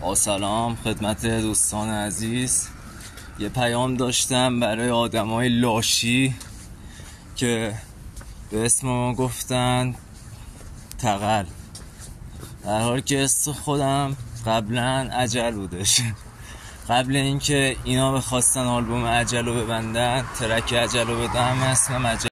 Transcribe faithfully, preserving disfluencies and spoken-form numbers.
با سلام خدمت دوستان عزیز. یه پیام داشتم برای آدمای لاشی که به اسم ما گفتن تقل، در حالی که اسم خودم قبلا اجل بودش. قبل اینکه اینا بخواستن آلبوم اجل رو ببندن، ترک اجل رو بدم، اسمم اجل